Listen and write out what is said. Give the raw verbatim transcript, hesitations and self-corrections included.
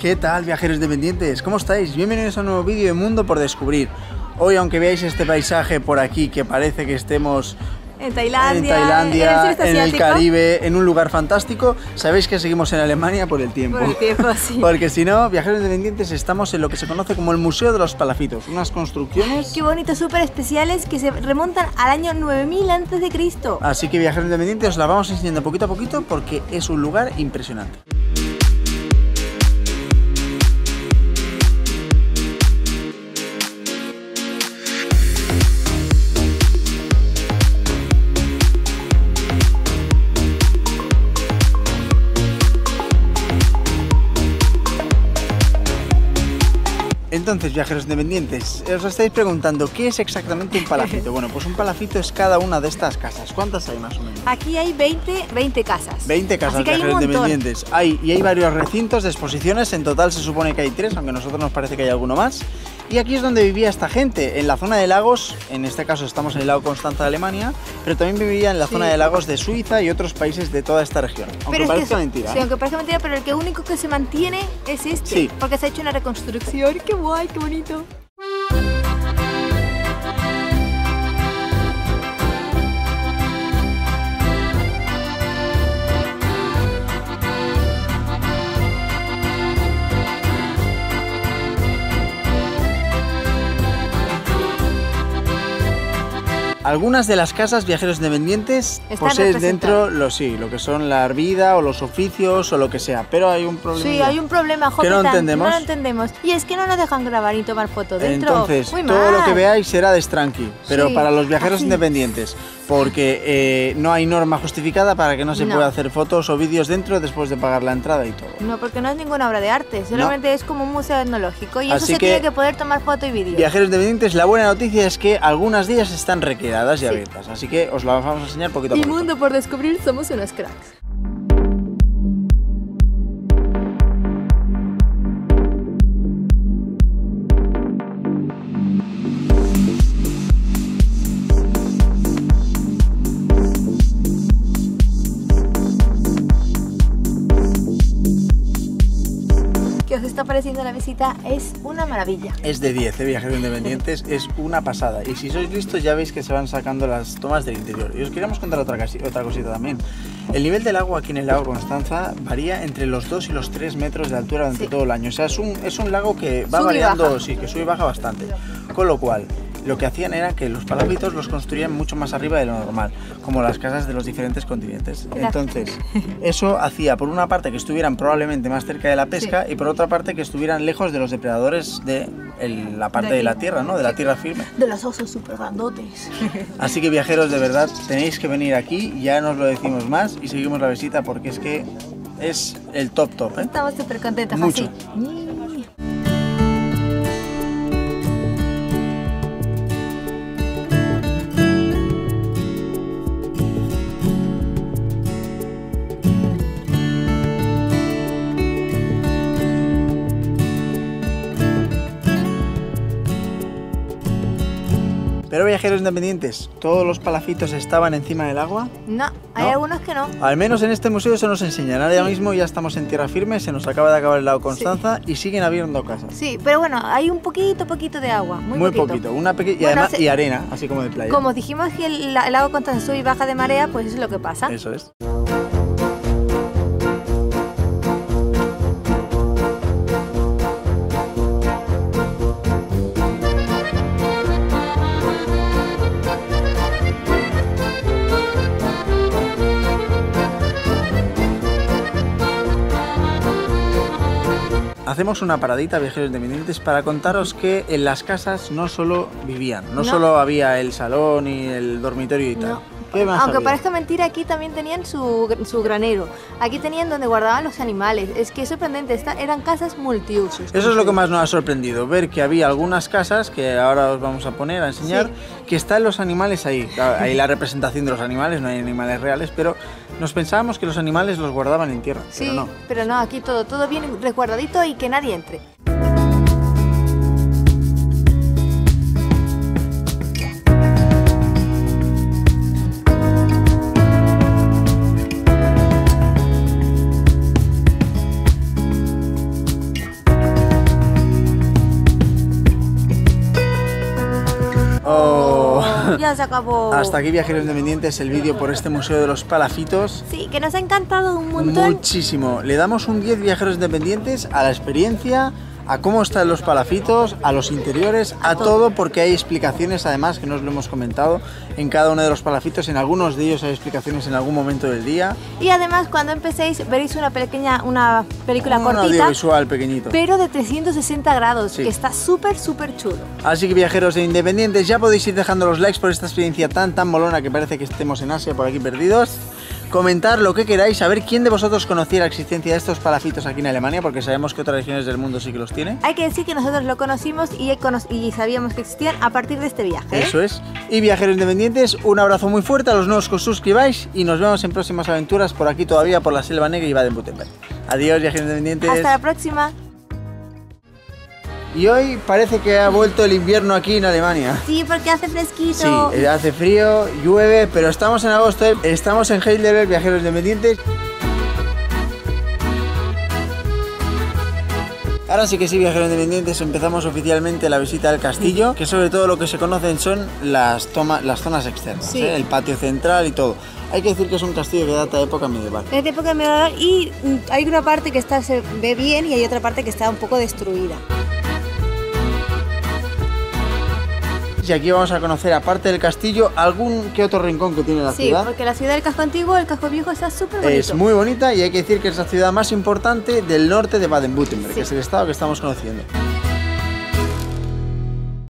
¿Qué tal, viajeros independientes? ¿Cómo estáis? Bienvenidos a un nuevo vídeo de Mundo por Descubrir. Hoy, aunque veáis este paisaje por aquí que parece que estemos en Tailandia, en, Tailandia, en, el, en el Caribe, en un lugar fantástico, sabéis que seguimos en Alemania por el tiempo. Por el tiempo, sí. Porque si no, viajeros independientes, estamos en lo que se conoce como el Museo de los Palafitos, unas construcciones... Ay, qué bonito, súper especiales que se remontan al año nueve mil antes de Cristo. Así que, viajeros independientes, os la vamos enseñando poquito a poquito porque es un lugar impresionante. Entonces, viajeros independientes, os estáis preguntando ¿qué es exactamente un palafito? Bueno, pues un palafito es cada una de estas casas. ¿Cuántas hay más o menos? Aquí hay veinte, veinte casas. veinte casas, viajeros independientes. Hay, y hay varios recintos de exposiciones, en total se supone que hay tres, aunque a nosotros nos parece que hay alguno más. Y aquí es donde vivía esta gente, en la zona de lagos, en este caso estamos en el lago Constanza de Alemania, pero también vivía en la sí. zona de lagos de Suiza y otros países de toda esta región. Aunque pero parezca es que, mentira. Sí, ¿eh? aunque parezca mentira, pero el que único que se mantiene es este, sí. porque se ha hecho una reconstrucción. ¡Qué guay, qué bonito! Algunas de las casas, viajeros independientes, poseen dentro lo, sí, lo que son la vida o los oficios o lo que sea, pero hay un problema. Sí, hay un problema, Jope, que no entendemos. No lo entendemos. Y es que no nos dejan grabar ni tomar fotos dentro. Entonces, Muy todo mal. lo que veáis será de Stranky, pero sí, para los viajeros así. independientes, porque eh, no hay norma justificada para que no se no. pueda hacer fotos o vídeos dentro después de pagar la entrada y todo. No, porque no es ninguna obra de arte, solamente no. es como un museo etnológico y así eso se que, tiene que poder tomar foto y vídeo. Viajeros independientes, la buena noticia es que algunas de ellas están recreadas y sí. abiertas, así que os la vamos a enseñar poquito a poquito. Y Mundo por Descubrir, somos unos cracks. ¿Qué os está pareciendo la visita? Es una maravilla. Es de diez, ¿eh? Viajeros independientes, es una pasada. Y si sois listos ya veis que se van sacando las tomas del interior. Y os queríamos contar otra, otra cosita también. El nivel del agua aquí en el lago Constanza varía entre los dos y los tres metros de altura durante sí. todo el año. O sea, es un, es un lago que va sube variando, sí, que sube y baja bastante. Con lo cual, lo que hacían era que los palafitos los construían mucho más arriba de lo normal, como las casas de los diferentes continentes. Entonces, eso hacía por una parte que estuvieran probablemente más cerca de la pesca sí. y por otra parte que estuvieran lejos de los depredadores de el, la parte de, de la tierra, ¿no? De la tierra firme. De los osos súper grandotes. Así que, viajeros, de verdad, tenéis que venir aquí, ya nos lo decimos más y seguimos la visita porque es que es el top top, ¿eh? Estamos súper contentos. Mucho. Así. Pero, viajeros independientes, ¿todos los palafitos estaban encima del agua? No, hay ¿No? algunos que no. Al menos en este museo se nos enseñan. Ahora sí. mismo ya estamos en tierra firme, se nos acaba de acabar el lago Constanza sí. y siguen habiendo casas. Sí, pero bueno, hay un poquito, poquito de agua, muy, muy poquito. poquito, una pequeña y bueno, además se... y arena, así como de playa. Como dijimos que el, el lago Constanza sube y baja de marea, pues eso es lo que pasa. Eso es. Hacemos una paradita, viajeros independientes, para contaros que en las casas no solo vivían, no, no. solo había el salón y el dormitorio y tal. No. ¿Qué más Aunque había? parezca mentira, aquí también tenían su, su granero. Aquí tenían donde guardaban los animales. Es que es sorprendente, esta, eran casas multiusos. Eso es lo que más nos ha sorprendido, ver que había algunas casas, que ahora os vamos a poner a enseñar, sí. que están los animales ahí. Ahí la representación de los animales, no hay animales reales, pero nos pensábamos que los animales los guardaban en tierra, sí, pero no. pero no, aquí todo, todo bien resguardadito y que nadie entre. ya se acabó. Hasta aquí, viajeros independientes, el vídeo por este Museo de los Palafitos. Sí, que nos ha encantado un montón. Muchísimo. Le damos un diez, viajeros independientes, a la experiencia, a cómo están los palafitos, a los interiores, a, a todo. todo, porque hay explicaciones, además, que nos lo hemos comentado, en cada uno de los palafitos. En algunos de ellos hay explicaciones en algún momento del día. Y además, cuando empecéis, veréis una pequeña, una película un cortita, audiovisual pequeñito, pero de trescientos sesenta grados, sí. que está súper, súper chulo. Así que, viajeros de independientes, ya podéis ir dejando los likes por esta experiencia tan, tan molona, que parece que estemos en Asia por aquí perdidos. Comentar lo que queráis, saber quién de vosotros conocía la existencia de estos palafitos aquí en Alemania, porque sabemos que otras regiones del mundo sí que los tienen. Hay que decir que nosotros lo conocimos y, cono y sabíamos que existían a partir de este viaje, ¿eh? Eso es. Y, viajeros independientes, un abrazo muy fuerte a los nuevos que os suscribáis y nos vemos en próximas aventuras por aquí todavía, por la Selva Negra y Baden-Württemberg. Adiós, viajeros independientes. Hasta la próxima. Y hoy parece que ha vuelto el invierno aquí en Alemania. Sí, porque hace fresquito. Sí, hace frío, llueve, pero estamos en agosto, ¿eh? Estamos en Heidelberg, viajeros independientes. Ahora sí que sí, viajeros independientes, empezamos oficialmente la visita al castillo, que sobre todo lo que se conocen son las, toma, las zonas externas, sí. ¿eh? El patio central y todo. Hay que decir que es un castillo que data de época medieval. Es de época medieval y hay una parte que está, se ve bien y hay otra parte que está un poco destruida. Y aquí vamos a conocer, aparte del castillo, algún que otro rincón que tiene la sí, ciudad. Sí, porque la ciudad del casco antiguo, el casco viejo, está súper bonito. Es muy bonita y hay que decir que es la ciudad más importante del norte de Baden-Württemberg, sí. que es el estado que estamos conociendo.